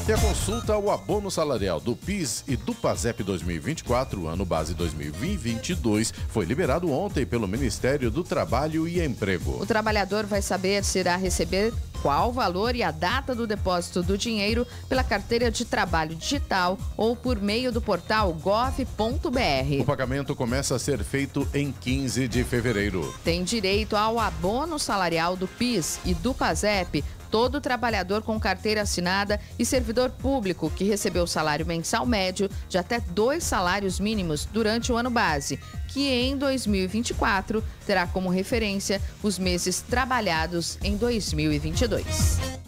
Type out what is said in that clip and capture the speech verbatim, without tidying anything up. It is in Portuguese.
E a consulta ao abono salarial do PIS e do PASEP dois mil e vinte e quatro, ano base dois mil e vinte e dois, foi liberado ontem pelo Ministério do Trabalho e Emprego. O trabalhador vai saber se irá receber qual o valor e a data do depósito do dinheiro pela carteira de trabalho digital ou por meio do portal gov ponto br. O pagamento começa a ser feito em quinze de fevereiro. Tem direito ao abono salarial do PIS e do PASEP todo trabalhador com carteira assinada e servidor público que recebeu salário mensal médio de até dois salários mínimos durante o ano base, que em dois mil e vinte e quatro terá como referência os meses trabalhados em dois mil e vinte e dois.